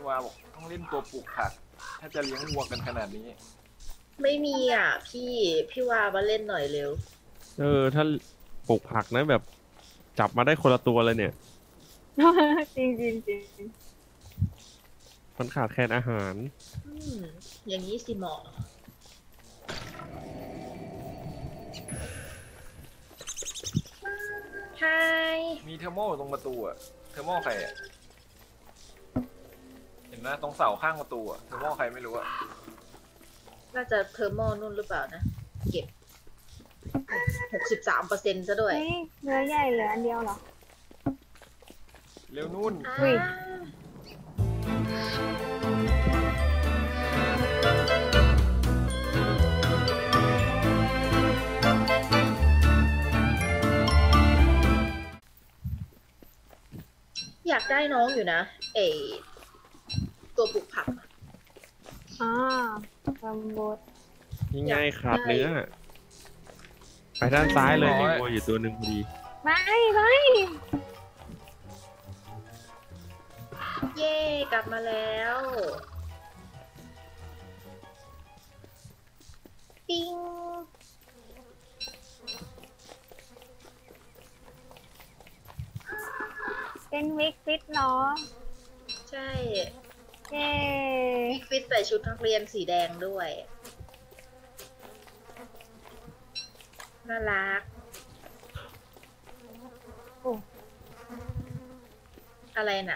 พี่ว่าบอกต้องเล่นตัวปลูกผักถ้าจะเลี้ยงวัวกันขนาดนี้ไม่มีอ่ะพี่ว่ามาเล่นหน่อยเร็วถ้าปลูกผักนะแบบจับมาได้คนละตัวเลยเนี่ยจริงจริงจริงมันขาดแคลนอาหารอย่างนี้สิเหมาะใช่มีเทอร์โมตรงประตูอะเทอร์โมใครอะเห็นนะตรงเสาข้างประตูอะเทอร์โมใครไม่รู้อะน่าจะเทอร์โมนุ่นหรือเปล่านะเก็บ63%ซะด้วยเนื้อใหญ่เหลืออันเดียวเหรอเร็วนุ่นอยากได้น้องอยู่นะตัวปลูกผักลำบดยังไงขาดเนื้อไปด้านซ้ายเลยมีวัวอยู่ตัวหนึ่งพอดีไม่เย่กลับมาแล้วปิ้งเป็นวิกฟิตเนาะใช่เย้วิกฟิตใส่ชุดนักเรียนสีแดงด้วยน่ารักอะไรน่ะ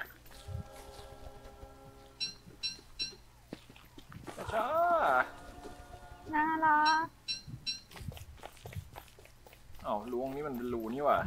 น่ารักรูตรงนี้มันเป็นรูนี่ว่ะ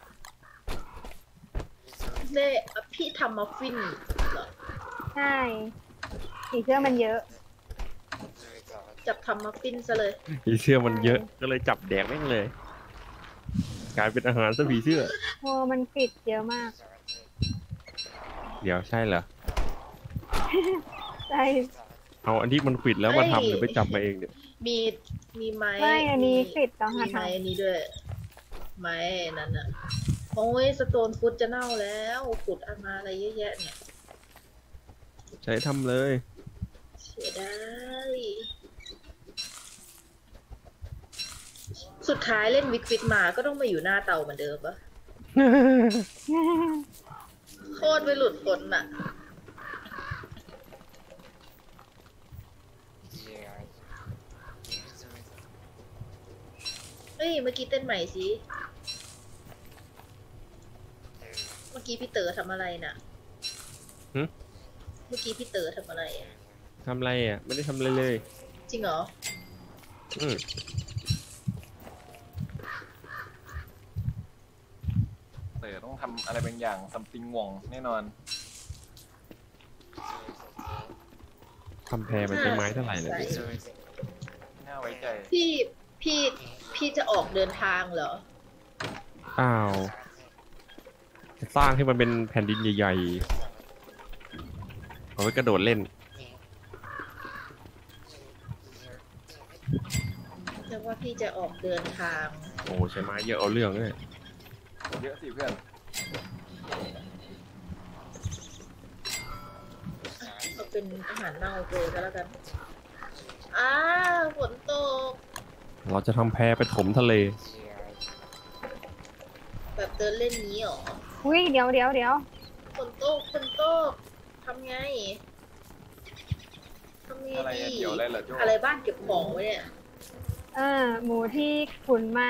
เน่พี่ทำมัฟฟินเหรอใช่สีเสื้อมันเยอะจับทำมัฟฟินซะเลยผีเสื้อมันเยอะก็เลยจับแดกแม่งเลยกลายเป็นอาหารซะผีเสื้อมันปิดเยอะมากเดี๋ยวใช่เหรอใช่เอาอันที่มันปิดแล้วมาทำหรือไปจับมาเองเนี่ยมีไม้ไม่อันนี้ปิดต้องหาไม้อันนี้ด้วยไม้นั่นน่ะโอ้ยสโตนฟุตจะเน่าแล้วขุดมาอะไรเยอะแยะเนี่ยใช้ทำเลยเสียดายสุดท้ายเล่นวิกฟิตมาก็ต้องมาอยู่หน้าเตาเหมือนเดิมปะโคตรไปหลุดพ้นอ่ะเฮ้ยเมื่อกี้เต้นใหม่สิเมื่อกี้พี่เต๋อทำอะไรน่ะเมื่อกี้พี่เต๋อทำอะไรทำอะไรอ่ะไม่ได้ทำอะไรเลยจริงเหรอเต๋อต้องทำอะไรบางอย่างซัมติงง่วงแน่นอนทำแพรมันใช้ไม้เท่าไหร่เลยน่าไว้ใจพี่จะออกเดินทางเหรอจะสร้างให้มันเป็นแผ่นดินใหญ่ๆเอาไว้กระโดดเล่นจะว่าพี่จะออกเดินทางโอ้ใช้ไม้เยอะเอาเรื่องเลยเยอะสิเพื่อนเอาเป็นอาหารเน่าเกินแล้วกันฝนตกเราจะทำแพไปถมทะเลแบบเดินเล่นนี้หรอเดี๋ยวฝนตกทำไงอะไรเกี่ยวอะไรเหรอโจ้อะไรบ้านเก็บของไว้เนี่ยหมูที่ขุนมา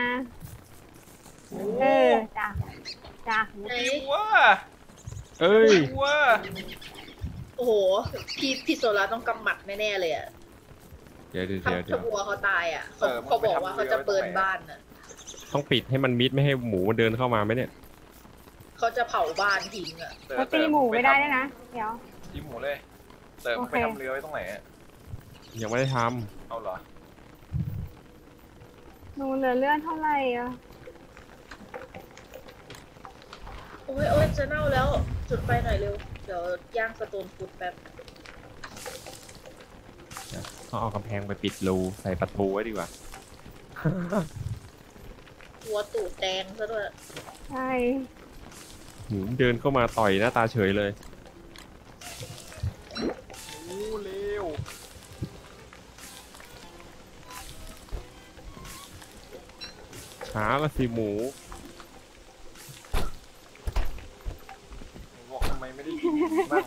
จ้ะไหนว้าเอ้ยว้าโอ้โหพี่โซล่าต้องกำหมัดแน่ๆเลยอ่ะเดี๋ยวถ้าวัวเขาตายอ่ะเขาบอกว่าเขาจะเบิร์นบ้านน่ะต้องปิดให้มันมิดไม่ให้หมูมันเดินเข้ามาไหมเนี่ยเขาจะเผาบ้านทิ้งอ่ะเขาตีหมูไม่ได้ด้วยนะเดี๋ยวตีหมูเลยเติมไปทำเรือไว้ตรงไหนอ่ะยังไม่ได้ทำเอาเหรอหนูเหลือเลือดเท่าไหร่อ่ะโอ้ยจะเน่าแล้วจุดไฟหน่อยเร็วเดี๋ยวย่างสโตนฟุตแป๊บต้องเอากำแพงไปปิดรูใส่ประตูไว้ดีกว่าหัวตูดแดงซะด้วยใช่หมูเดินเข้ามาต่อยหน้าตาเฉยเลยหาละสิหมูบอกทำไมไม่ได้กินบ้าง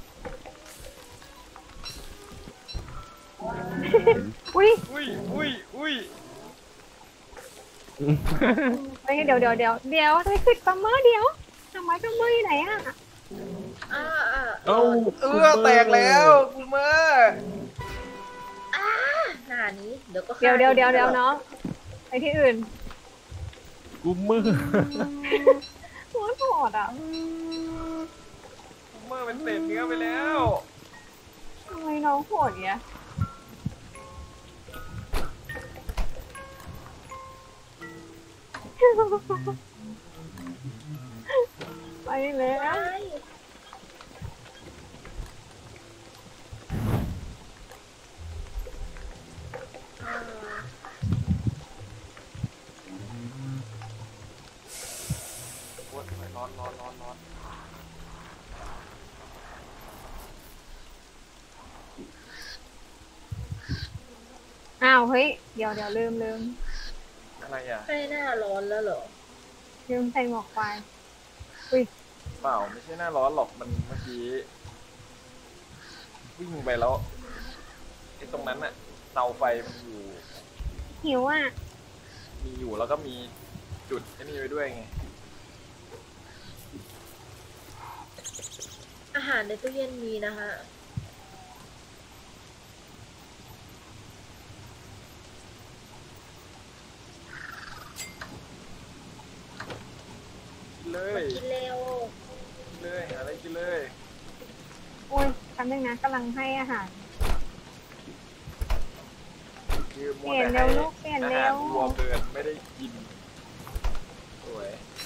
อุ้ยอุ้ยอุ้ยอุ้ยเฮ้ยเดี๋ยวทำไมปิดซัมเมอร์เดี๋ยวทำไมซัมเมอร์อยู่ไหนอ่ะอ่าเอ้าแตกแล้วคุณเมอร์หน้านี้เดี๋ยวก็เดี๋ยวน้องไปที่อื่นกูมือโคตรโหดอ่ะคุณเมอร์เป็นเศษเนื้อไปแล้วทำไมน้องโหดเงี้ยไปแล้วไปโอ๊ยนอนอ้าวเฮ้ยเดี๋ยวลืมอะไรอ่ะใกล้หน้าร้อนแล้วเหรอใส่หมวกควายเปล่าไม่ใช่หน้าร้อนหรอกมันเมื่อกี้วิ่งไปแล้วไอ้ตรงนั้นอะเตาไฟมันอยู่หิวอ่ะมีอยู่แล้วก็มีจุดไอ้นี่ไว้ด้วยไงอาหารในตู้เย็นมีนะคะกินเลยกินเร็วกินเลยหาอะไรกินเลยโอ้ยแป๊บนึงนะกำลังให้อาหารคือมัวเปลี่ยนแต่เร็ให้วลูกเปลี่ยนอาเร็หารววัวเกินไม่ได้กินสวย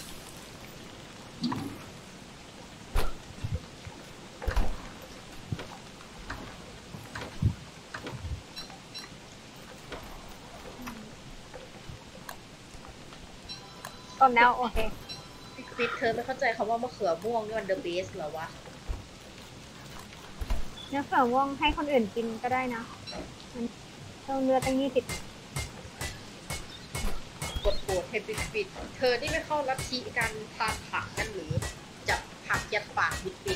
ต้นแล้วโอเคฟิตเธอไม่เข้าใจคำว่ามะเขือม่วงนี่มันเดอะเบสเหรอวะเนื้อเสือม่วงให้คนอื่นกินก็ได้นะมันต้องเนื้อตั้ง20 กดโกรธให้ปิดเธอนี่ไม่เข้าลัทธิการทานผักกันหรือจับผักยัดปากปิด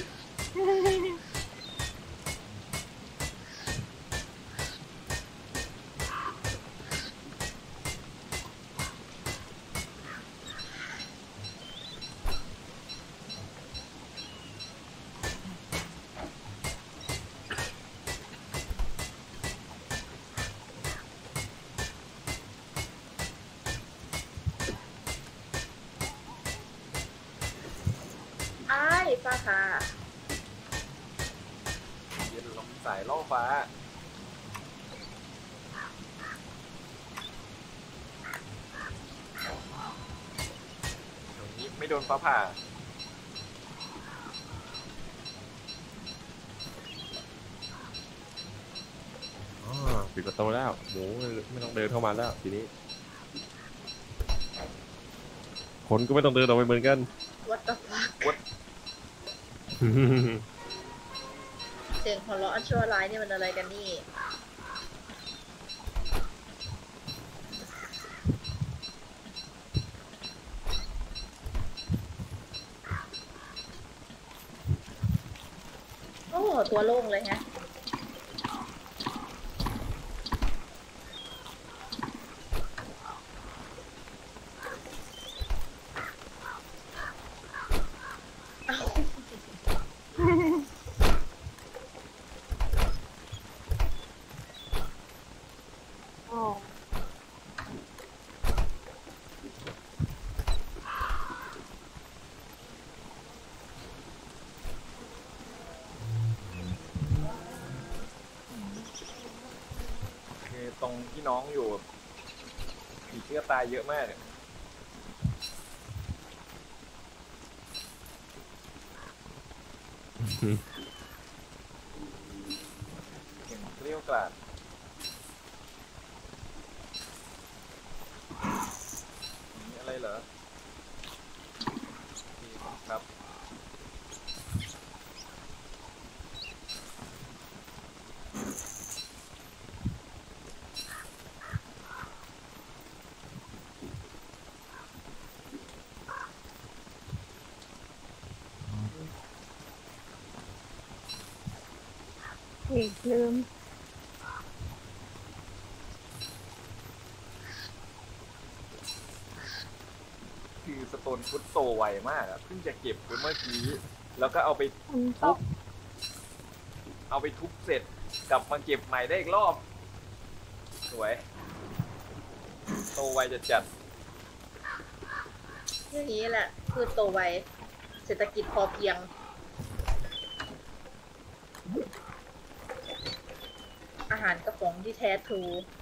อ้ายป้าค่ะเย็นลมสายล่อฟ้าอย่างนี้ไม่โดนฟ้าผ่าอ๋อปิดประตูแล้วหมูไม่ต้องเดินเข้ามาแล้วทีนี้คนก็ไม่ต้องเดินออกไปเหมือนกัน What the fuck เสียงหัวเราะอันชั่วร้ายนี่มันอะไรกันนี่ โอ้ ตัวโล่งเลยฮะโอ้คือตรงที่น้องอยู่ผีเชื้อตายเยอะมากเห็นเกลี้ยวกล่อมมีอะไรเหรอดีครับอีกลืมคือสโตนฟุตโตไวมากอะเพิ่งจะเก็บไปเมื่อกี้แล้วก็เอาไปฝนตทุบกเอาไปทุบเสร็จกลับมาเก็บใหม่ได้อีกรอบสวยโตไวจะจัดอย่างนี้แหละพืชโตไวเศรษฐกิจพอเพียง อาหารกระป๋องที่แท้ทรู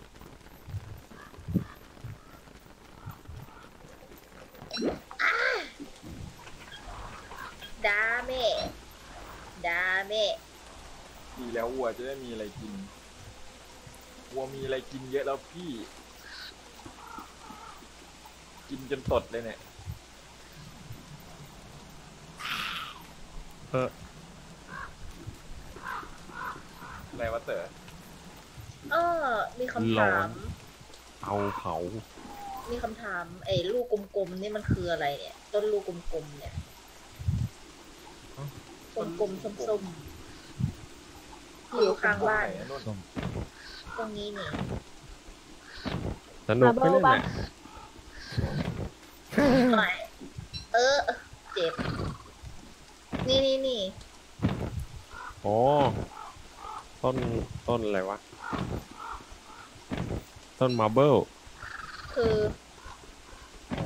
ดาเมดาเมดีแล้ววัวจะได้มีอะไรกินวัวมีอะไรกินเยอะแล้วพี่ กินจนตดเลยเนี่ยเอออะไรวะเต๋อมีคำถามเอาเขามีคำถาม ไอ้ลูกกลมๆนี่มันคืออะไรเนี่ย ต้นลูกกลมๆเนี่ยกลมๆส้มๆอยู่ข้างบ้านไหนอะนุ่นตรงนี้นี่สนุกไปเลยแหละไม่เจ็บ นี่โอ้ต้นอะไรวะ ต้นมาร์เบิลคืออ๋อ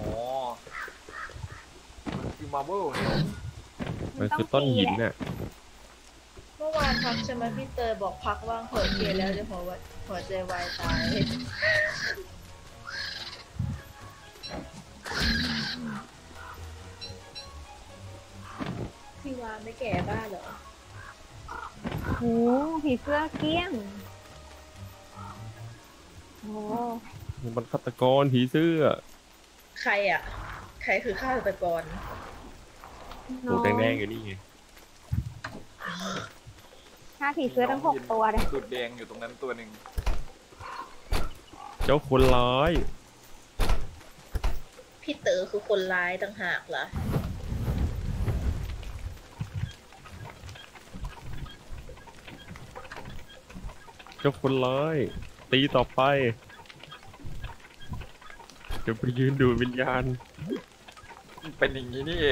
มันคือมาร์เบิลเนี่ยมันคือต้นหินน่ะเมื่อวานพักใช่ไหมพี่เตยบอกพักว่างหัวเกียแล้วเดี๋ยวหัวใจวายตาย พี่วานไม่แก่บ้าเหรอโอ้ผีเสื้อเกลี้ยงโอ้มันฆาตกรผีเสื้อใครอ่ะ ใครคือฆาตกรปูแดงๆอยู่นี่ไงถ้าผีเสื้อทั้ง6 ตัวเลยสุดแดงอยู่ตรงนั้นตัวหนึ่งเจ้าคนร้ายพี่เต๋อคือคนร้ายต่างหากเหรอเจ้าคนร้าย ตีต่อไปจะไปยืนดูวิญญาณเป็นอย่างนี้นี่เอง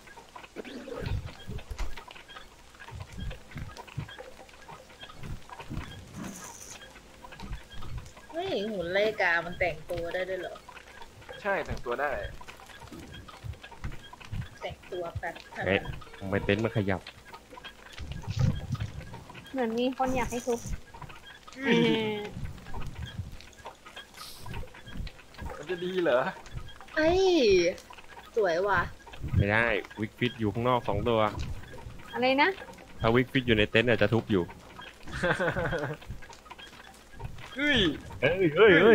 เฮ้ยหุ่นไล่กามันแต่งตัวได้ด้วยเหรอใช่แต่งตัวได้แต่งตัวแบบทำเอ๊ะ ทำไมเต็นท์มันขยับเหมือนมีคนอยากให้ทุบมันจะดีเหรอเอ้ย สวยว่ะไม่ได้ วิกฟิตอยู่ข้างนอก2 ตัวอะไรนะถ้าวิกฟิตอยู่ในเต็นท์อาจจะทุบอยู่เฮ้ยเฮ้ย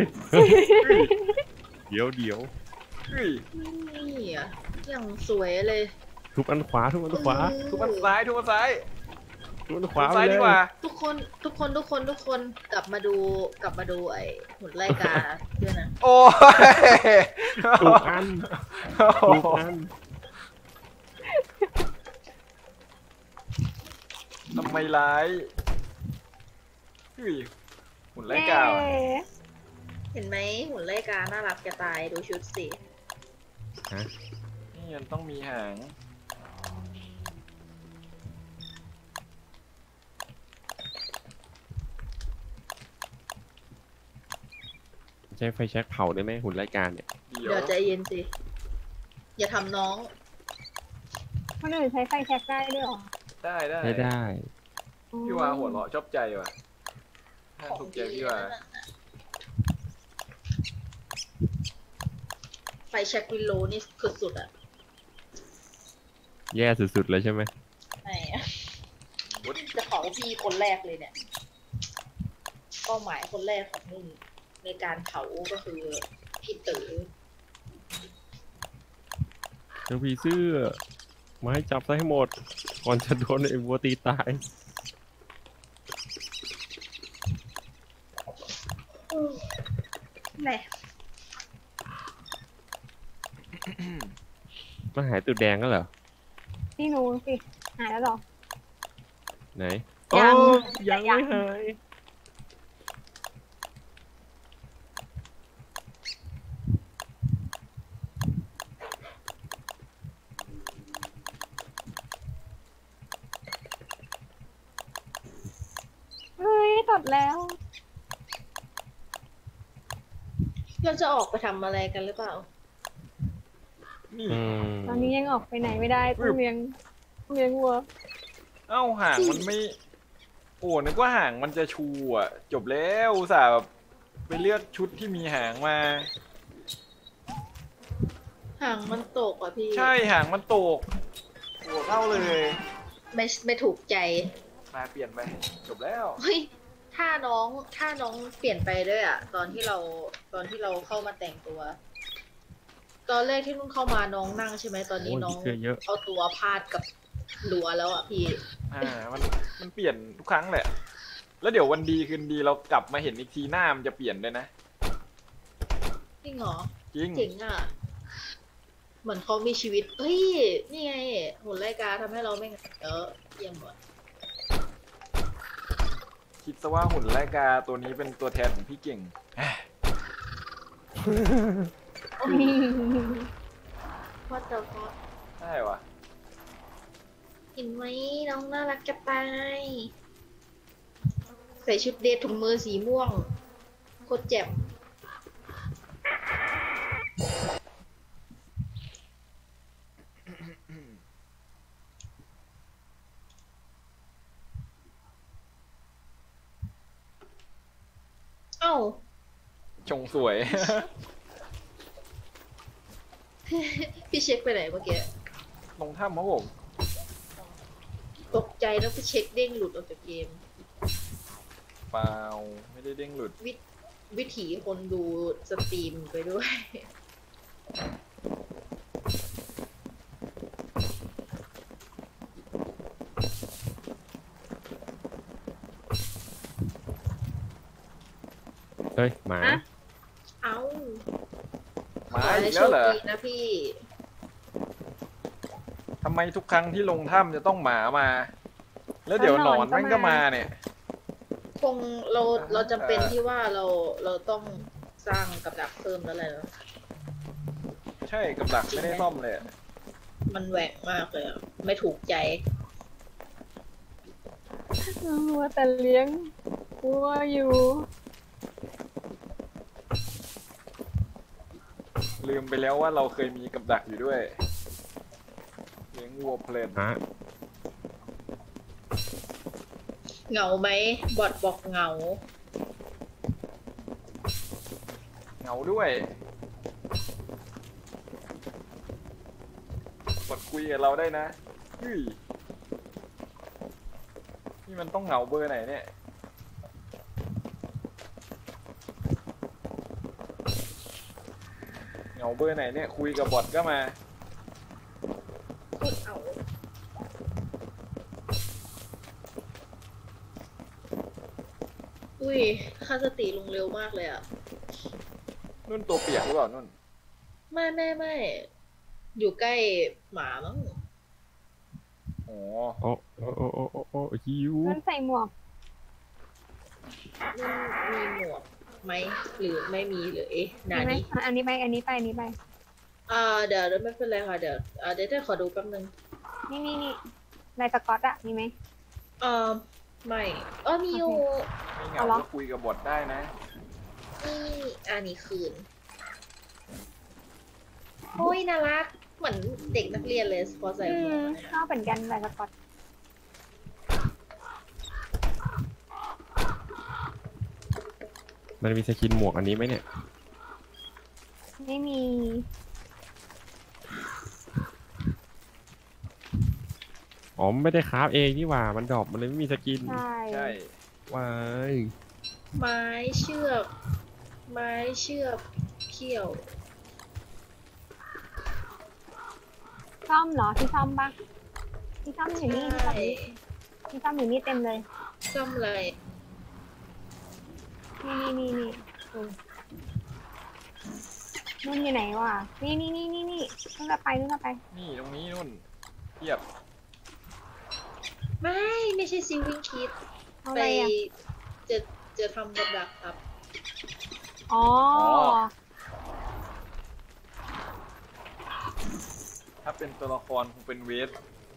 เดี๋ยวเฮ้ยนี่อ่ะอย่างสวยเลยทุบอันขวา ทุบอันขวาทุกมันซ้ายทุกมันซ้ายทุบอันขทุวาก ไปซ้ายเลดียกว่าทุกคนกลับมาดูไอ้หุ่นไล่กาด้วยนะโอ้ยทุกอันทุกอันทำไมร้ายเฮ้ยหุ่นไล่กาวเย้เห็นไหมหุ่นไล่กาน่ารักจะตายดูชุดสินี่มันต้องมีหางใช้ไฟแช็กเผาได้ไหมหุ่นรายการเนี่ยเดี๋ยเดี๋วยวใจเย็นสิ อย่าทำน้องคนอื่นใช้ไฟแช็กได้ด้วยเหรอได้ได้ไม่ได้พี่วาหัวเราะชอบใจว่ะถ้าถูกใจพี่วาไฟแช็กวิลโลนี่สุดๆอ่ะแย่สุดๆเลยใช่ไหมไหนอะจะเผาพี่คนแรกเลยเนี่ย เป้าหมายคนแรกของนุ่นในการเผาก็คือพี่เต๋อเจ้าผีเสื้อ มาให้จับซะให้หมด ก่อนจะโดนไอ้วัวตีตายแหละมาหายตุดแดงก็เหรอนี่หนูสิหายแล้วเหรอไหนโอ้ยัยังงไม่หายเฮ้ยตดแล้วเราจะออกไปทำอะไรกันหรือเปล่านี่อืมตอนนี้ยังออกไปไหนไม่ได้ต้องเลี้ยงวัวเอ้าห่างมันไม่ โอ้นึกว่าห่างมันจะชูอ่ะ จบแล้วอุตส่าห์แบบไปเลือกชุดที่มีหางมาห่างมันตกอ่ะพี่ใช่หางมันตกหัวเข้าเลยไม่ถูกใจมาเปลี่ยนไป จบแล้วเฮ้ยถ้าน้องเปลี่ยนไปด้วยอ่ะ ตอนที่เราเข้ามาแต่งตัว ตอนแรกที่นุ่นเข้ามาน้องนั่งใช่ไหมตอนนี้โอ้ยน้องเสื้อเยอะเอาตัวพาดกับรั้วแล้วอ่ะพี่มันเปลี่ยนทุกครั้งแหละ แล้วเดี๋ยววันดีคืนดีเรากลับมาเห็นอีกทีหน้ามันจะเปลี่ยนด้วยนะจริงเหรอจริงเจ๋งอ่ะ เหมือนเขามีชีวิต เฮ้ย นี่ไงหุ่นไล่กาทำให้เราไม่เหงาเยี่ยมหมดคิดซะว่าหุ่นไลกาตัวนี้เป็นตัวแทนของพี่เก่งว่าแต่พอใช่วะเห็นไหมน้องน่ารักจะตาย ใส่ชุดเดทถุงมือสีม่วง โคตรแจ่มเอ้าชงสวยพี่เช็คไปไหนเมื่อกี้ลงถ้ำครับผมตกใจแล้วพี่เช็คเด้งหลุดออกจากเกมเปล่า ไม่ได้เด้งหลุดวิถีคนดูสตรีมไปด้วยเฮ้ยหมาอะเอ้ามาขออีให้กโชแล้วคเหรอดีนะพี่ทำไมทุกครั้งที่ลงถ้ำจะต้องหมามา แล้วเดี๋ยวหนอนแม่งก็มาเนี่ยคงเราจำเป็นที่ว่าเราต้องสร้างกับดักเพิ่มแล้วแหละเนอะใช่กับดักไม่ได้ซ่อมเลยอะมันแหวกมากเลยอะไม่ถูกใจวัวแต่เลี้ยงวัวอยู่ลืมไปแล้วว่าเราเคยมีกับดักอยู่ด้วยเลี้ยงวัวเพลินฮะเหงาไหมบอดบอกเหงาเหงาด้วยกดคุยกับเราได้นะเฮ้ยนี่มันต้องเหงาเบอร์ไหนเนี่ย เหงาเบอร์ไหนเนี่ย คุยกับบอทก็มาพูดเอา อุ้ยค่าสติลงเร็วมากเลยอะนุ่นตัวเปียกหรือเปล่านุ่นไม่อยู่ใกล้หมามั้งอ๋อโอ้โอ้โอ้โอ้โอ้โอ้หิวมันใส่หมวกมีหมวกไหมหรือไม่มีหรือเอ๊ะนามีไหมนี้อันนี้ไปอันนี้ไปอันนี้ไปเดี๋ยวไม่เป็นไรค่ะเดี๋ยวขอดูแป๊บนึงนี่ลายสก๊อตอะมีไหมไม่มีอยู่ไม่เหงาเอาเหรอก็คุยกับบอทได้นะนี่อันนี้คืนโอ้ยน่ารักเหมือนเด็กนักเรียนเลยพอใส่หมวกเนี่ยชอบเหมือนกันลายสก๊อตมันมีสกินหมวกอันนี้ไหมเนี่ยไม่มีอ๋อมันไม่ได้คราฟเองนี่หว่า มันดรอปมันเลยไม่มีสกินใช่ใช่ว้ายไม้เชือกเขี้ยวซ่อมเหรอที่ซ่อมปะที่ซ่อมอยู่นี่ใช่ที่ซ่อมอยู่นี่เต็มเลยซ่อมอะไรนี่นุ่นอยู่ไหนวะนี่นุ่นจะไปนี่ตรงนี้นุ่นเทียบไม่ไม่ใช่ซิลวิ่งคิดเอาไปอะไรอ่ะจะทำกับดักครับอ๋อถ้าเป็นตัวละครคงเป็นเวท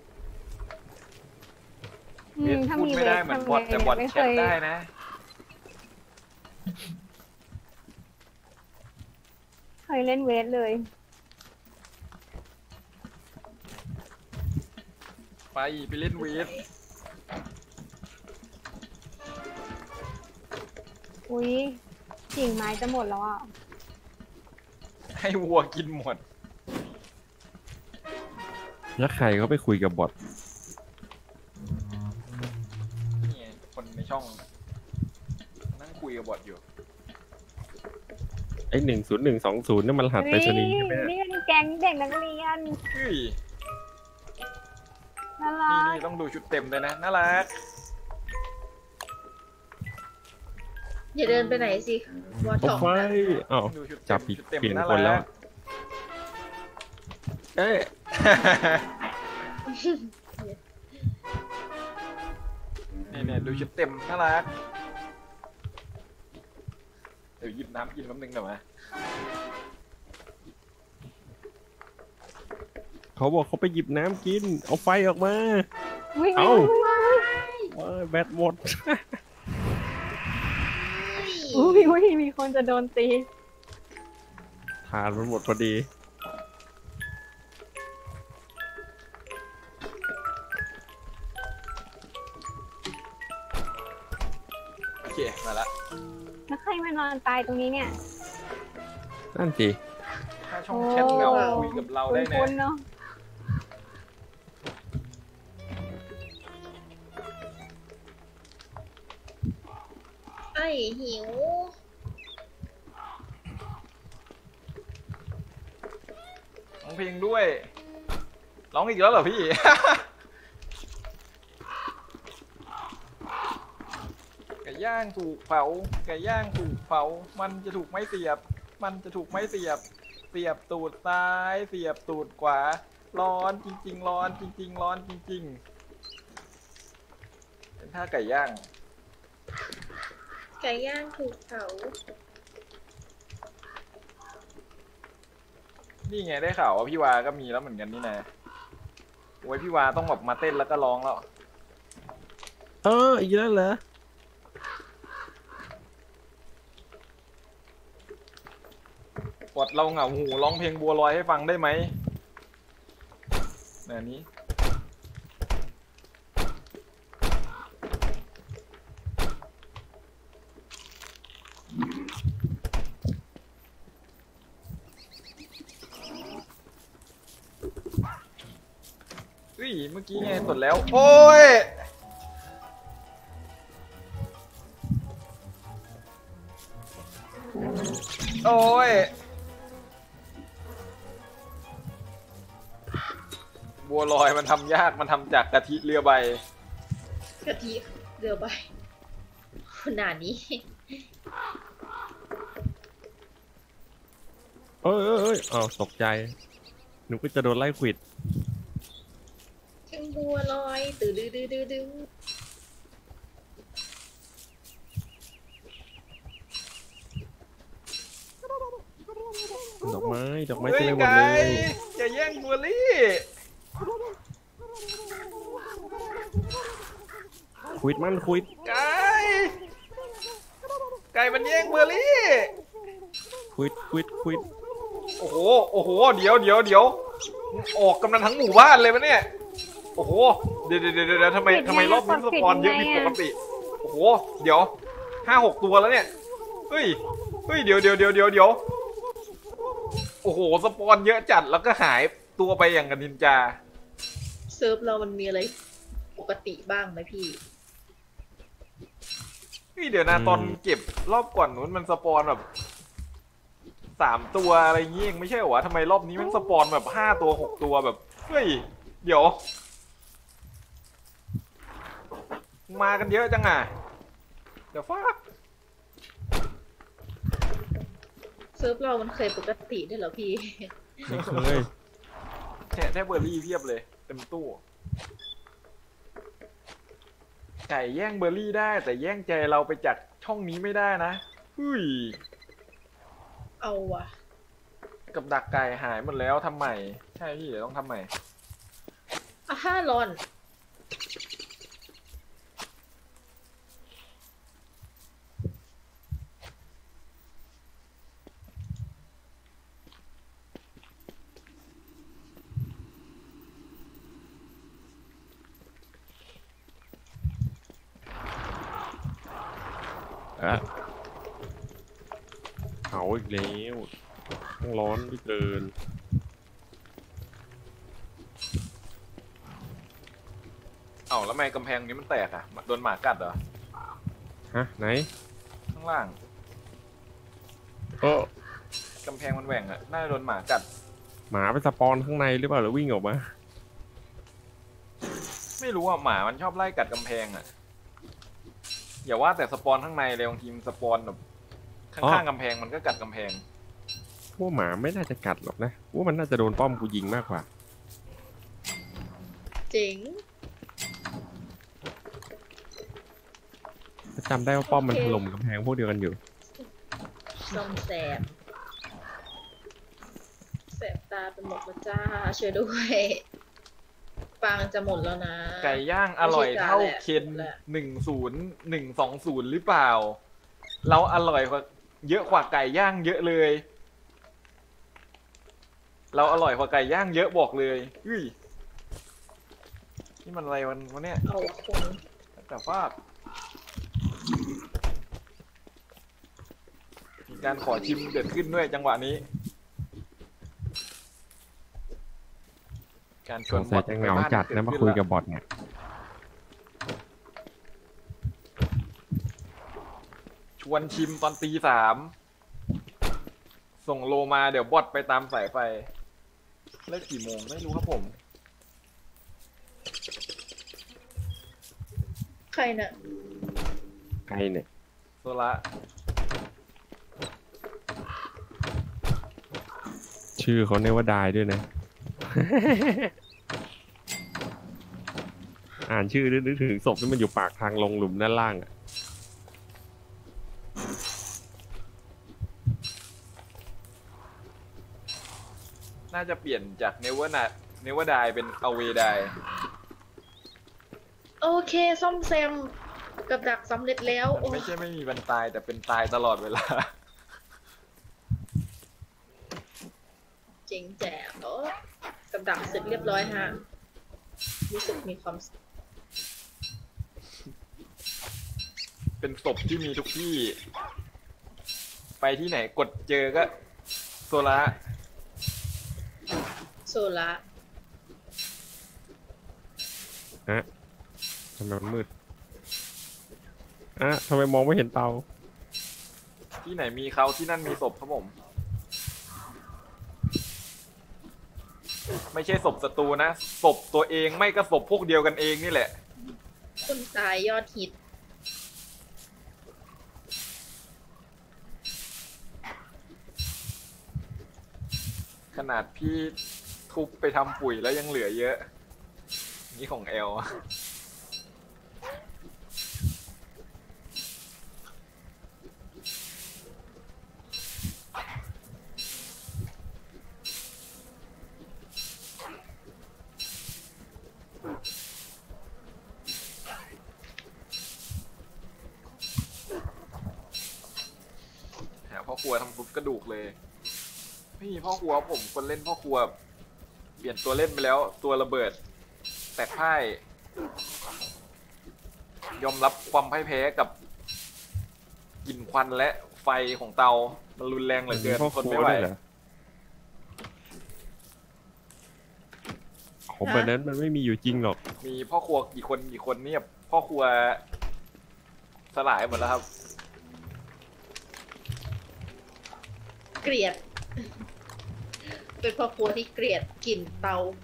อืเวมทถ้าพูดมีไม่ได้เวทเหมือนทำบอทไงแต่บอทไม่แชเคทยได้นะเคยเล่นเวทเลยไปเล่นเวทอุ้ยกิ่งไม้จะหมดแล้วอ่ะให้วัวกินหมดแล้วใครเขาไปคุยกับบอทนี่ไงคนในช่องนั่งคุยกับบอทอยู่ไอ้10120นั่นมันรหัสไปรษณีย์ใช่ไหมนี่เป็นแก๊งเด็กนักเรียนเฮ้ยน่ารันี่กต้องดูชุดเต็มเลยนะน่ารักอย่าเดินไปไหนสิวอโอ้ทองไฟอ้าวต้องดูชุดเต็มจับผิดชุดเต็มเปลี่ยนน่าคนแล้วรักเอ๊ะเนี่ยดูชุดเต็มน่ารัก เดี๋ยวหยิบน้ำกินแป๊บนึงหน่อยไหมเขาบอกเขาไปหยิบน้ำกิน เอาไฟออกมาวิ่งเอ้าวิ่งโอ้ยแบตหมดอุ้ยมีคนจะโดนตีทานมันหมดพอดีโอเคมาละแล้วใครมานอนตายตรงนี้เนี่ยนั่นสิถ้าช่องแชทเหงาคุยกับเราได้นะคุ้นๆเนาะไอ้หิวร้องเพลงด้วย ร้องอีกแล้วเหรอพี่ ไก่ย่างถูกเผา ไก่ย่างถูกเผา มันจะถูกไม้เสียบ มันจะถูกไม้เสียบ เสียบตูดซ้าย เสียบตูดขวา ร้อนจริงๆ ร้อนจริงๆ ร้อนจริงๆ เป็นท่าไก่ย่างไก่ย่างถูกเผานี่ไงได้ข่าวว่าพี่วาก็มีแล้วเหมือนกันนี่นะโอ้ยพี่วาต้องแบบมาเต้นแล้วก็ร้องแล้วอีกแล้วเหรอกดเราเหงาหูร้องเพลงบัวลอยให้ฟังได้ไหมแบบนี้เฮ้ยเมื่อกี้ไงสดแล้ว โอ้ย โอ้ย บัวลอยมันทำยากมันทำจากกะทิเรือใบกะทิเรือใบขนาดนี้เอ้ยอ้าวตกใจ หนูก็จะโดนไล่ขวิดถึงบัวลอยตื่นดื้อดอกไม้เต็เฮ้ยมไปหมดไก่เลยอย่าแย่งบัวลี่ขวิดมันขวิดไก่ไก่มันแย่งบัวลี่ขวิดขวิดขวิดโอ้โห โอ้โห เดี๋ยวออกกำลังทั้งหมู่บ้านเลยปะเนี่ย โอ้โห เดี๋ยวทำไมรอบนี้สปอนเยอะผิดปกติ โอ้โห เดี๋ยว5-6 ตัวแล้วเนี่ย เฮ้ย เดี๋ยวโอ้โห สปอนเยอะจัดแล้วก็หายตัวไปอย่างกับนินจาๆเซิร์ฟเรามันมีอะไรปกติบ้างไหมพี่เดี๋ยวนะตอนเก็บรอบก่อนนู้นมันสปอนแบบ3 ตัวอะไรอย่างงี้เองไม่ใช่เหรอวะทำไมรอบนี้มันสปอนแบบ5 ตัว6 ตัวแบบเฮ้ยเดี๋ยว มากันเยอะจังอ่ะเดี๋ยวฟ้าเซิร์ฟเรามันเคยปกติด้วยเหรอพี่ไม่เคยแค่เบอร์รี่เพียบเลยเต็มตู้ไก่แย่งเบอร์รี่ได้ แต่แย่งใจเราไปจากช่องนี้ไม่ได้นะหุ้ยเอาว่ะกับดักไก่หายหมดแล้วทำใหม่ ใช่พี่เดี๋ยวต้องทำใหม่อ่ะ5 รอนอะเอาอีกแล้วร้อนเหลือเกินเอ้าแล้วทำไมกำแพงนี้มันแตกอะโดนหมากัดเหรอฮะ ไหนข้างล่างเออกำแพงมันแหว่งอะน่าจะโดนหมากัดหมาไปสปอนข้างในหรือเปล่าหรือวิ่งออกมาไม่รู้อ่ะหมามันชอบไล่กัดกำแพงอะอย่าว่าแต่สปอนข้างในเลยบางทีมันสปอนแบบข้างๆกำแพงมันก็กัดกำแพงพวกหมาไม่น่าจะกัดหรอกนะว่ามันน่าจะโดนป้อมกูยิงมากกว่าเจ๋งจำได้ว่าป้อมมันถล่มกำแพงพวกเดียวกันอยู่ซ่อมแซมแสบตาไปหมดแล้วจ้าช่วยด้วยฟางจะหมดแล้วนะไก่ย่างอร่อยเท่าเคนแหละ 10120หรือเปล่า เราอร่อยกว่าเยอะกว่าไก่ย่างเยอะเลย เราอร่อยกว่าไก่ย่างเยอะบอกเลยอุ้ยนี่มันอะไรวะเนี่ยเอาว่ะคุณแต่ฟาดมีการขอชิมเกิดขึ้นด้วยจังหวะนี้ การชสวนงบสัอย ทจะไปเหงาบ้านจัดเกินะมาขึ้คุยแล้วกับบอทเนี่ยชวนชิมตอนตี3ส่งโลมาเดี๋ยวบอทไปตามสายไฟเลิกกี่โมงไม่รู้ครับผมใครน่ะไกลเนี่ยโซละชื่อเขาเนว่าดายด้วยนะ อ่านชื่อนึกถึงศพที่มันอยู่ปากทางลงหลุมด้านล่างอ่ะน่าจะเปลี่ยนจากเนเวอร์นาเนเวอร์ไดเป็นเอาเวไดโอเคซ่อมแซมกับดักสำเร็จแล้วโอ้ไม่ใช่ไม่มีวันตายแต่เป็นตายตลอดเวลาเจ๋งแจ๋วกับดักเสร็จเรียบร้อยฮะรู้สึกมีความสุขเป็นศพที่มีทุกที่ ไปที่ไหนกดเจอก็โซละโซละฮะทำไมมันมืดอ่ะทำไมมองไม่เห็นเตาที่ไหนมีเขาที่นั่นมีศพครับผม ไม่ใช่ศพศัตรูนะศพตัวเองไม่ก็ศพพวกเดียวกันเองนี่แหละคนตายยอดฮิตขนาดพี่ทุบไปทำปุ๋ยแล้วยังเหลือเยอะ นี่ของแอล หาพ่อครัวทำซุปกระดูกเลยไม่มีพ่อครัวผมคนเล่นพ่อครัว เปลี่ยนตัวเล่นไปแล้วตัวระเบิด แตกพ่าย ยอมรับความพ่ายแพ้กับกลิ่นควันและไฟของเตา มันรุนแรงเหลือเกินพ่อทนครัไม่วไหวด้วยเหรอของแบบนั้นมันไม่มีอยู่จริงหรอกมีพ่อครัวกี่คนเนี่ยพ่อครัวสลายหมดแล้วครับเกลียด เป็นพ่อครัวที่เกลียดกลิ่นเตาไฟ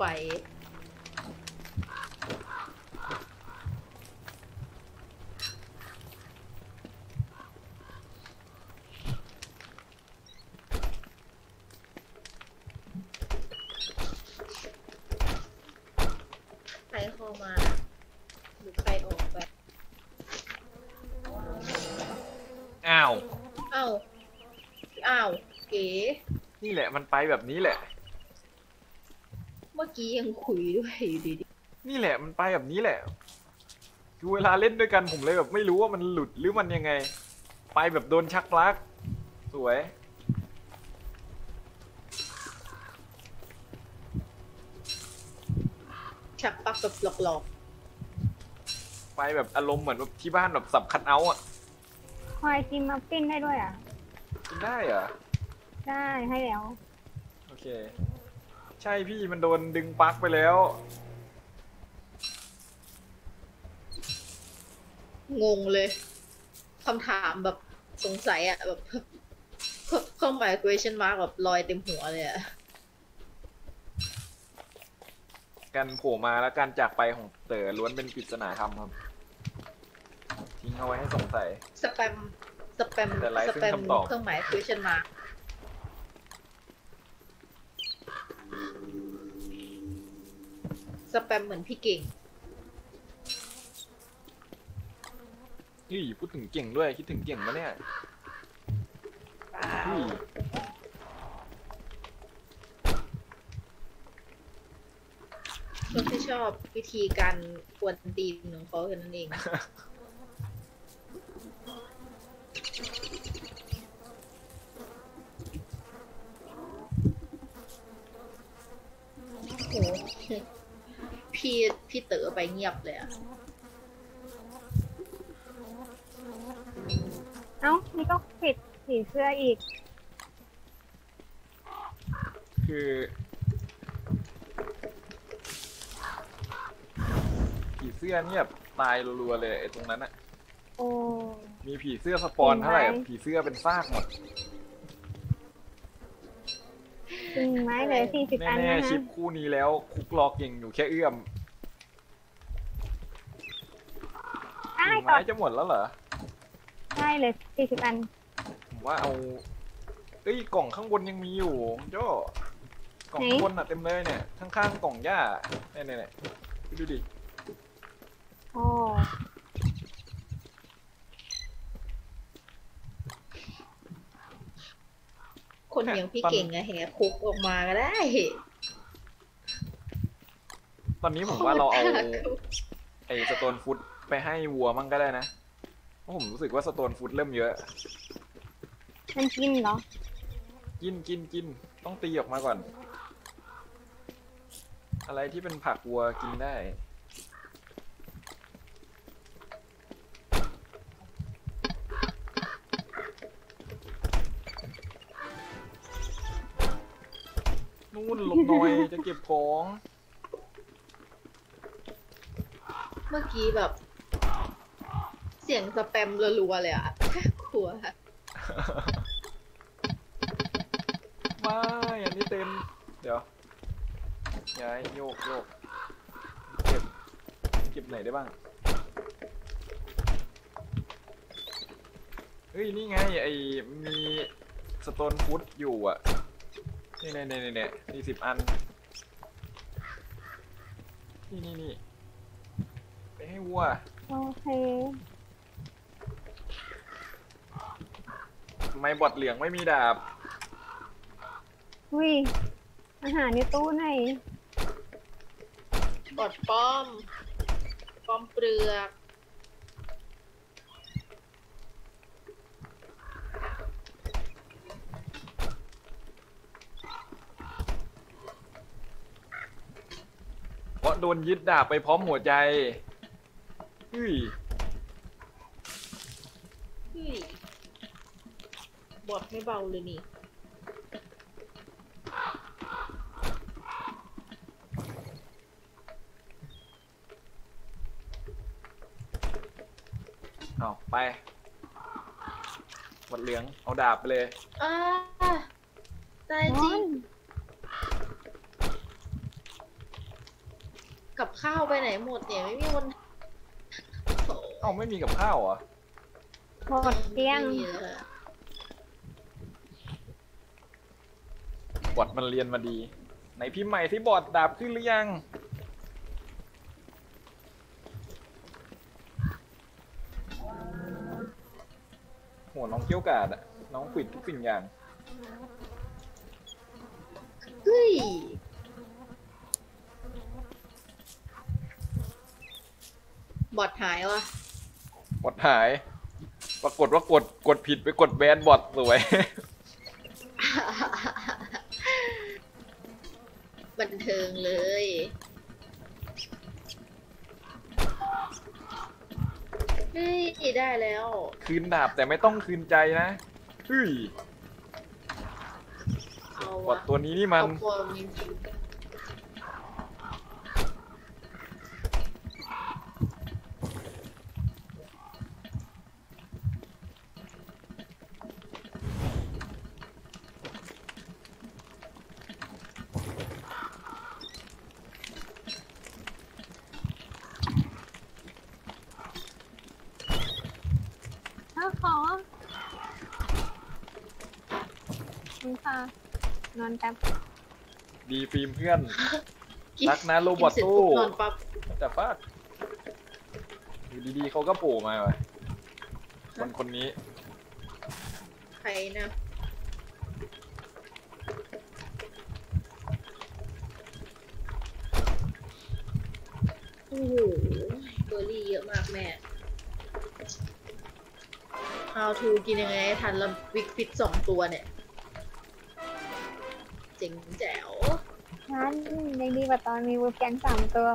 ใครเข้ามาหรือใครออกไปาวอ้าวอ้าวเก๋นี่แหละมันไปแบบนี้แหละเมื่อกี้ยังคุยด้วยอยู่ดีนี่แหละมันไปแบบนี้แหละคือเวลาเล่นด้วยกันผมเลยแบบไม่รู้ว่ามันหลุดหรือมันยังไง ไปแบบโดนชักปลั๊กสวยๆชักปักแบบหลอกไปแบบอารมณ์เหมือนแบบที่บ้านแบบสับคัทเอาท์อ่ะคอยกินมัฟฟินได้ด้วยอ่ะกินได้เหรอได้ให้แล้วโอเค ใช่พี่มันโดนดึงปลั๊กไปแล้วๆงงเลยคำถามแบบสงสัยอะแบบเครื่องหมาย question mark แบบลอยเต็มหัวเลยอะการโผล่มาและการจากไปของเต๋อล้วนเป็นปริศนาธรรมครับ ทิ้งเอาไว้ให้สงสัยสแปมแต่ไร้ซึ่งสแปมคำตอบเครื่องหมาย question mark สแปมเหมือนพี่เก่งนี่พูดถึงเก่งด้วยคิดถึงเก่งปะเนี่ยอุ้ยก็ที่ชอบวิธีการกวนตีนของเขาแค่นั้นเอง โห พี่เต๋อไปเงียบเลยอะเอ้า นี่ก็ปิดผีเสื้ออีกคือผีเสื้อเนี่ยตายรัวๆเลยไอ้ตรงนั้นอะโอ้มีผีเสื้อสปอนเท่าไหร่จริงไหมผีเสื้อเป็นซากหมดจริงไหมเลย40 อันแน่นะๆชิฮะปคู่นี้แล้วคุกรอเก่งอยู่แค่เอื้อมได้ถึงก่อไม้นจะหมดแล้วเหรอได้เลย40 อันผมว่าเอาเอ้ยกล่องข้างบนยังมีอยู่โจ้กล่องไหนข้างบนอ่ะเต็มเลยเนี่ยข้างๆกล่องหญ้าเนี่ยดูดิโอ้คนอย่างพี่เก่งอะแหกคุกออกมาก็ได้ตอนนี้ผมว่าเราเอาโคตรน่กลัวไอ้สโตนฟุตไปให้วัวมั่งก็ได้นะเพราะผมรู้สึกว่าสโตนฟุตเริ่มเยอะมันกินเหรอกินต้องตีออกมาก่อน อะไรที่เป็นผักวัวกินได้ นู่นหลบหน่อยจะเก็บของเมื่อกี้แบบ เสียงสแปมรัวๆเลยอะกลัวไม่อันนี้เต็ม เดี๋ยวย้ายโยกเก็บไหนได้บ้าง เฮ้ย นี่ไงไอ้มีสโตนฟุตอยู่อ่ะ นี่40 อัน นี่ไปให้วัวโอเคทำไมบอดเหลืองไม่มีดาบอุ้ย อาหารในตู้ไหนบอดป้อมเปลือกเพราะโดนยึดดาบไปพร้อมหัวใจเฮ้ยเฮ้ยบอดไม่เบาเลยนี่เอาไปบอดเหลือง เอาดาบไปเลยอ่าตายจริง กับข้าวไปไหนหมดเนี่ยไม่มีคนโอ้เอ้าไม่มีกับข้าวเหรอหมดเกลี้ยงไม่มีเลยอะบอดมันเรียนมาดี ไหนพิมพ์ใหม่ที่บอดดาบขึ้นหรือยัง โหหน้องเกี้ยวกาดอะน้องปิดทุกสิ่งอย่างเฮ้ยบอทหายวะบอทหาย ปรากฏว่ากดผิดไปกดแบนบอทสวยบันเทิงเลย เฮ้ย ได้แล้วคืนดาบแต่ไม่ต้องคืนใจนะเฮ้ยเอาบอวะทตัวนี้นี่มันเอาความจริงขอคุณค่ะ นอนแป๊บดีฟิล์มเพื่อนกินรักนะโรบอทกินเสร็จตู้ปุ๊บนอนปั๊บแต่ฟาดอยู่ดีๆเขาก็โผล่มาว่ะคนนี้ใครนะ โอ้โหเบอร์รี่เยอะมากแม่ How to กินยังไงให้ทันละวิกฟิต2 ตัวเนี่ย เจ๋งแจ๋วงั้นยังดีกว่าตอนมีวูฟแกน3 ตัว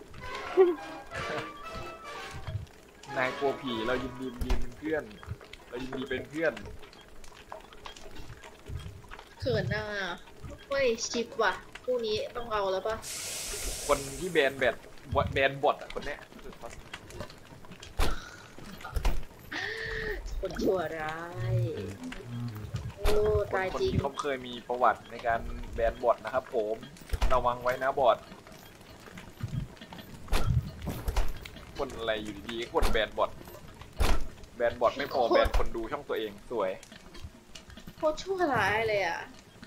นายกลัวผีเรายินดีเป็นเพื่อน เรายินดีเป็นเพื่อนเขินน่ะเฮ้ย ชิปว่ะคู่นี้ต้องเอาแล้วปะคนที่แบนบอทอะคนเนี้ยคนชั่วร้าย โอ้ตายคนจริงที่เขาเคยมีประวัติในการแบนบอทนะครับผมระวังไว้นะบอทคนอะไรอยู่ดีๆก็กดแบนบอทไม่พอแบนคนดูช่องตัวเองสวยโคตรชั่วร้ายเลยอ่ะ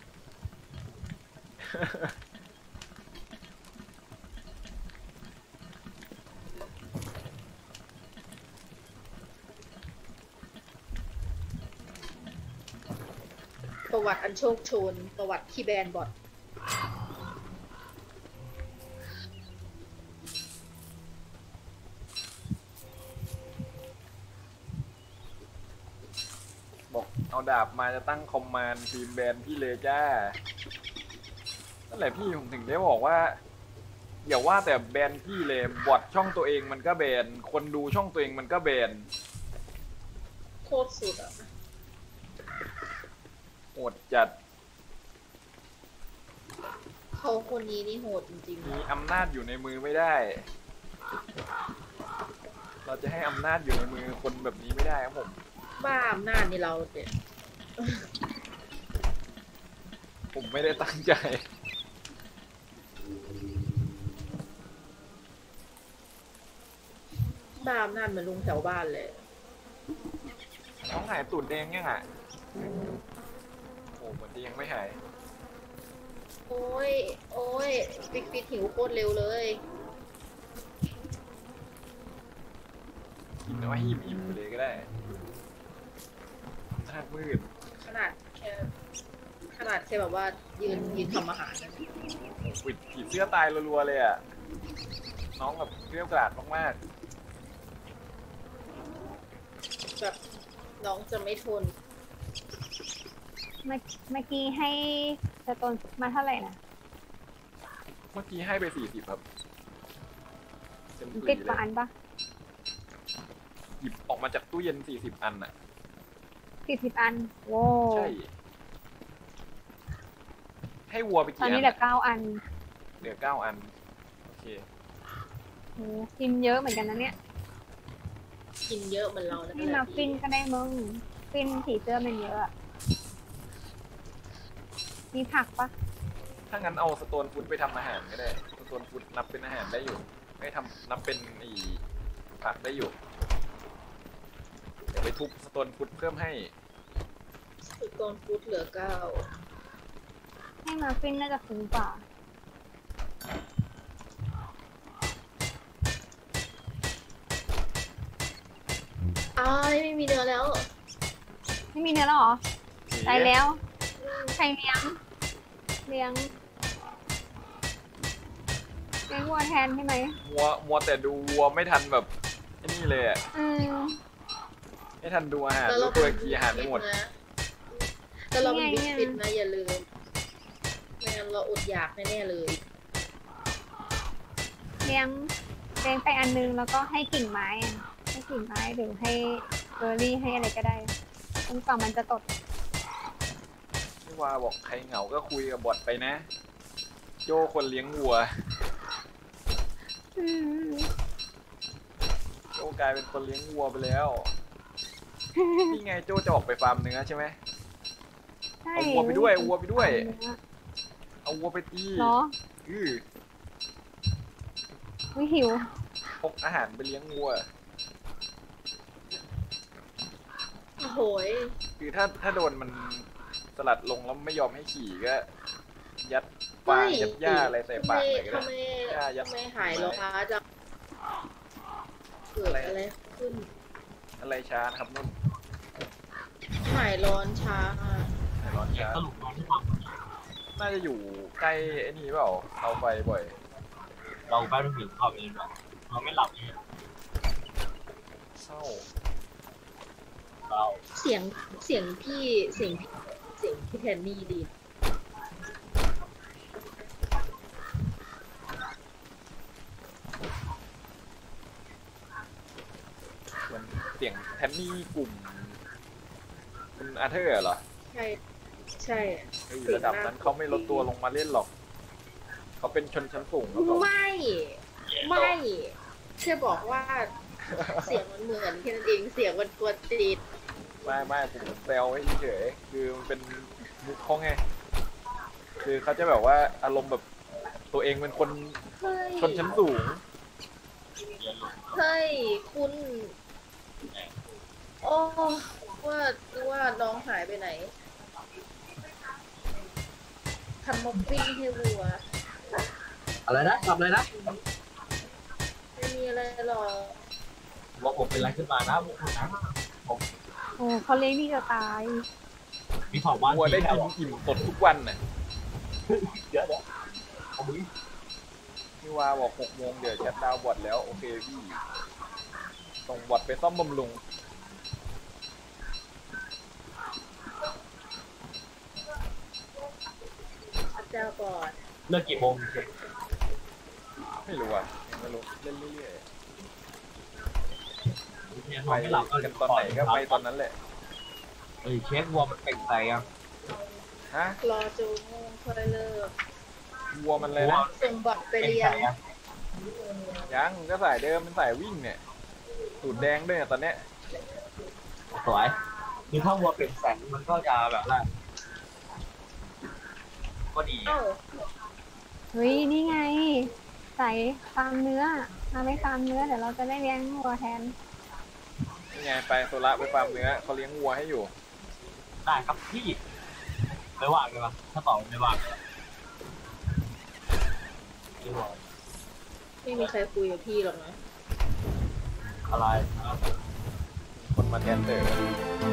ประวัติอันโชคโชน ประวัติที่แบนบอทบอกเอาดาบมาจะตั้งคอมมานด์ฟิล์มแบนพี่เลยจ้านั่นแหละพี่ผมถึงได้บอกว่าอย่าว่าแต่แบนพี่เลยบอทช่องตัวเองมันก็แบนคนดูช่องตัวเองมันก็แบนโคตรสุดอ่ะโหดจัดเขาคนนี้นี่โหดจริงๆมีนะอำนาจอยู่ในมือไม่ได้ เราจะให้อำนาจอยู่ในมือคนแบบนี้ไม่ได้ครับผมบ้าอำนาจนี่เราเนี่ยผมไม่ได้ตั้งใจบ้าอำนาจเหมือนลุงแถวบ้านเลยน้องหายตูดแดงยังอ่ะโอ้เหมือนจะยังไม่หายโอ้ย โอ้ยฟิกฟิตหิวโคตรเร็วเลยกินแล้วให้อิ่มๆไปเลยก็ได้อำนาจมืดขนาดแค่แบบว่ายืนทำอาหารนะปิดผีเสื้อตายรัวๆเลยอ่ะ น้องแบบเกรี้ยวกราดมากแบบน้องจะไม่ทนเมื่อกี้ให้สโตนมาเท่าไหร่นะๆ เมื่อกี้ให้ไป40ครับเต็มติดเลกว่าอัยนปะหยิบออกมาจากตู้เย็น40 อันอ่ะ 40 อัน โว้ใช่ ให้วัวไปตกี่อนอันี้นเหลืออะ 9 อันเหลือ9 อัน โอเคโหกินเยอะเหมือนกันนะเนี่ยกินเยอะเหมือนเรานะให้มาฟินก็ได้มึง ฟินผีเสื้อมันเยอะอะมีผักปะถ้างั้นเอาสโตนฟุตไปทำอาหารก็ได้ สโตนฟุตนับเป็นอาหารได้อยู่ ไม่ทำนับเป็นผักได้อยู่ เดี๋ยวไปทุบสโตนฟุตเพิ่มให้คือตอนฟุตเหลือให้มาฟินน่าจะคุ้มกว่า 9อ้ายไม่มีเนื้อแล้วไม่มีเนื้อแล้วเหรอหนีตายแล้ว ใครเลี้ยงเลี้ยงวัวแทนใช่ไหมมัวแต่ดูวัวไม่ทันแบบไอ้นี่เลยอ่ะอืมไม่ทันดูอาหารแล้วดูเราตัวกีอาหารไม่หมดนะแต่เราเป็นนี่บิ๊กไงฟิตนะอย่าลืมไม่งั้นเราอดอยากแน่ๆเลยเลี้ยงไปอันนึงแล้วก็ให้กิ่งไม้อะให้กิ่งไม้หรือให้เบอร์รี่ให้อะไรก็ได้จนกว่ามันจะตดพี่วาบอกใครเหงาก็คุยกับบอทไปนะ โจ้คนเลี้ยงวัวอืมโจ้กลายเป็นคนเลี้ยงวัวไปแล้ว นี่ไงโจ้จะออกไปฟาร์มเนื้อใช่ไหมใช่เอาวัวไปด้วยเอาวัวไปด้วยเนื้อเอาวัวไปตีเหรออือวิหิวพกอาหารไปเลี้ยงวัวโอ้โหยคือถ้าโดนมันสลัดลงแล้วไม่ยอมให้ขี่ก็ ยัดฟางยัดหญ้าอะไรใส่ปากเลยก็ถ้าได้ไม่หญ้ายัดถ้าไม่หายเราช้าจะเกิดอะไรขึ้นอะไรช้านะครับนุ่นหายร้อนช้าร้อนช้าสรุปนอนที่หลับน่าจะอยู่ใกล้ไอ้นี่เปล่าเตาไฟบ่อยเราแป๊บนึงถึงเข้าไปเลยแบบเราไม่หลับเนี่ยเศร้าเราเสียงพี่แทนนี่ดีเหมือนเสียงแทนนี่กลุ่มคุณอาเธอร์เหรอใช่ ใช่ระดับนั้นเขาไม่ลดตัวลงมาเล่นหรอก เขาเป็นชนชั้นสูงแล้วเขาไม่แค่บอกว่า เสียงมันเหมือนแค่นั้นเองเสียงมันกวนตีนไม่ผมแซวให้เฉยๆคือมันเป็นมุกเขาไง คือเขาจะแบบว่าอารมณ์แบบตัวเองเป็นคนเฮ้ยชนชั้นสูงเฮ้ยคุณ โอ้ว่าน้องหายไปไหนทำม็อบบิ้งให้วัวอะไรนะทำอะไรนะไม่มีอะไรหรอกว่าผมเป็นอะไรขึ้นมานะผมนะโอ้เขาเลี้ยงดีจะตายมีของบ้านวัวได้กินอิ่มสดทุกวันน่ะเยอะเลยเอามือพี่ว่าบอก6 โมงเดี๋ยวแชทดาวน์บอทแล้ว โอเคพี่ ส่งบอทไปซ่อมบำรุงพระเจ้าก่อนเลิกกี่โมงไม่รู้อ่ะยังไม่รู้ เล่นเรื่อยเนี่ยๆนไปอนไม่หลับกันตอนไหนก็ไปตอนนั้นแหละเฮ้ยเช็ควัวมันเป็นไงอ่ะฮะรอจูงค่อยเลิกวัวมันเลยนะส่งบอทไปเป็นเรียไงนอ่ะยังก็สายเดิมเป็นสายวิ่งเนี่ยสูตรแดงด้วยเนี่ยตอนเนี้ยสวยคือถ้าวัวเป็นแสงมันก็จะแบบว่าก็ดีเอ้าเฮ้ยนี่ไงใส่ฟาร์มเนื้อมาไม่ฟาร์มเนื้อเดี๋ยวเราจะได้เลี้ยงวัวแทนนี่ไงไปโซล่าไปฟาร์มเนื้อเขาเลี้ยงวัวให้อยู่ได้ครับพี่ไม่ว่างเลยปะถ้าตอบไม่ว่างเลยไม่ว่างไม่มีใครคุยกับพี่หรอกนะอะไรคนมาแทนเตอร์